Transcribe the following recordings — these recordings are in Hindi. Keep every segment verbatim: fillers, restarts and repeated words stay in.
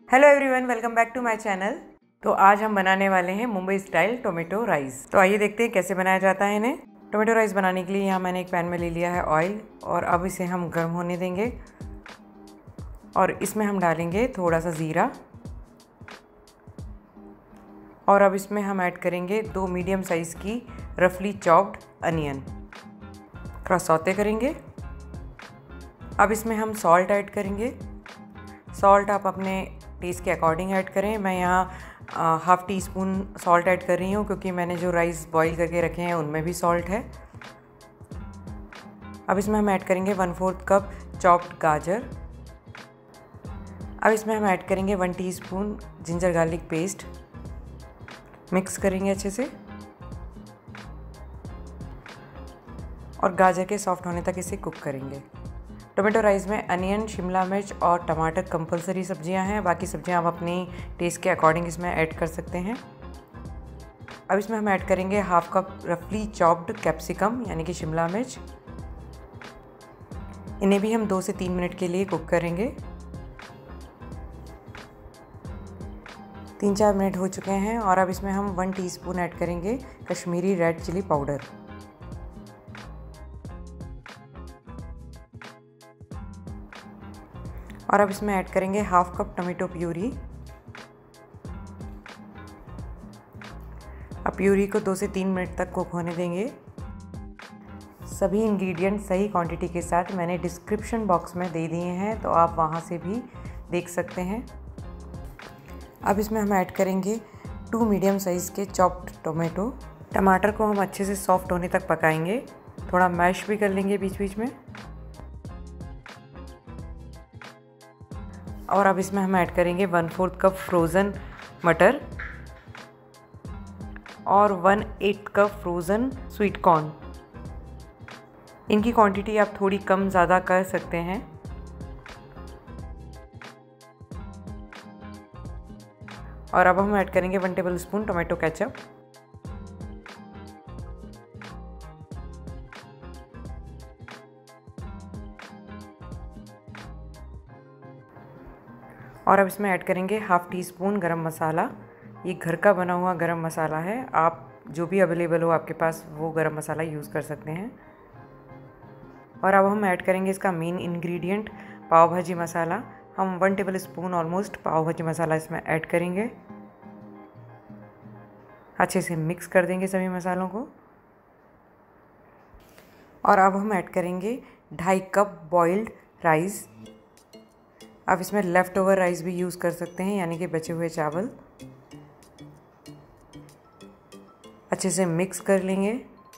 Hello everyone, welcome back to my channel. तो आज हम बनाने वाले हैं मुंबई स्टाइल टोमेटो राइस। तो आइए देखते हैं कैसे बनाया जाता है इन्हें। टोमेटो राइस बनाने के लिए यहाँ मैंने एक पैन में ले लिया है ऑयल, और अब इसे हम गर्म होने देंगे और इसमें हम डालेंगे थोड़ा सा ज़ीरा, और अब इसमें हम ऐड करेंगे दो मीडियम साइज़ की रफली चॉप्ड अनियन। थोड़ा सौते करेंगे। अब इसमें हम सॉल्ट ऐड करेंगे। सॉल्ट आप अपने टेस्ट के अकॉर्डिंग ऐड करें। मैं यहाँ half teaspoon salt add कर रही हूँ क्योंकि मैंने जो राइस बॉईल करके रखे हैं उनमें भी सॉल्ट है। अब इसमें हम ऐड करेंगे वन फोर्थ कप चॉप्ड गाजर। अब इसमें हम ऐड करेंगे one teaspoon ginger garlic paste. Mix करेंगे अच्छे से और गाजर के सॉफ्ट होने तक इसे कुक करेंगे। टोमेटो राइस में अनियन, शिमला मिर्च और टमाटर कंपलसरी सब्जियां हैं। बाकी सब्जियां आप अपनी टेस्ट के अकॉर्डिंग इसमें ऐड कर सकते हैं। अब इसमें हम ऐड करेंगे हाफ कप रफली चॉप्ड कैप्सिकम यानी कि शिमला मिर्च। इन्हें भी हम दो से तीन मिनट के लिए कुक करेंगे। तीन चार मिनट हो चुके हैं और अब इसमें हम वन टीस्पून ऐड करेंगे कश्मीरी रेड चिली पाउडर। और अब इसमें ऐड करेंगे हाफ कप टमाटो प्यूरी। अब प्यूरी को दो से तीन मिनट तक कुक होने देंगे। सभी इंग्रेडिएंट सही क्वांटिटी के साथ मैंने डिस्क्रिप्शन बॉक्स में दे दिए हैं, तो आप वहां से भी देख सकते हैं। अब इसमें हम ऐड करेंगे टू मीडियम साइज़ के चॉप्ड टोमेटो। टमाटर को हम अच्छे से सॉफ्ट होने तक पकाएंगे। थोड़ा मैश भी कर लेंगे बीच बीच में। और अब इसमें हम ऐड करेंगे वन फोर्थ कप फ्रोज़न मटर और one eight cup frozen sweet corn. इनकी क्वांटिटी आप थोड़ी कम ज़्यादा कर सकते हैं। और अब हम ऐड करेंगे one tablespoon tomato ketchup. और अब इसमें ऐड करेंगे हाफ़ टी स्पून गरम मसाला। ये घर का बना हुआ गरम मसाला है, आप जो भी अवेलेबल हो आपके पास वो गरम मसाला यूज़ कर सकते हैं। और अब हम ऐड करेंगे इसका मेन इंग्रेडिएंट पाव भाजी मसाला। हम one tablespoon almost pav bhaji masala इसमें ऐड करेंगे। अच्छे से मिक्स कर देंगे सभी मसालों को। और अब हम ऐड करेंगे ढाई कप बॉइल्ड राइस। आप इसमें लेफ़्ट ओवर राइस भी यूज़ कर सकते हैं यानी कि बचे हुए चावल। अच्छे से मिक्स कर लेंगे।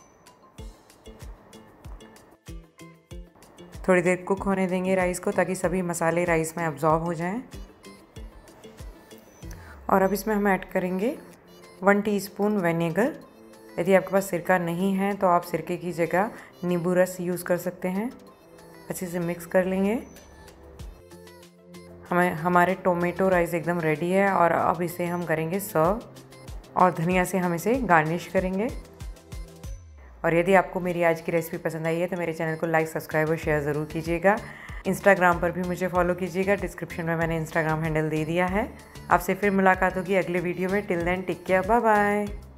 थोड़ी देर कुक होने देंगे राइस को ताकि सभी मसाले राइस में अब्जॉर्ब हो जाएं। और अब इसमें हम ऐड करेंगे वन टीस्पून विनेगर। यदि आपके पास सिरका नहीं है तो आप सिरके की जगह नींबू रस यूज़ कर सकते हैं। अच्छे से मिक्स कर लेंगे। हमें हमारे टोमेटो राइस एकदम रेडी है और अब इसे हम करेंगे सर्व, और धनिया से हम इसे गार्निश करेंगे। और यदि आपको मेरी आज की रेसिपी पसंद आई है तो मेरे चैनल को लाइक, सब्सक्राइब और शेयर ज़रूर कीजिएगा। इंस्टाग्राम पर भी मुझे फॉलो कीजिएगा। डिस्क्रिप्शन में मैंने इंस्टाग्राम हैंडल दे दिया है। आपसे फिर मुलाकात होगी अगले वीडियो में। Till then take care, bye bye.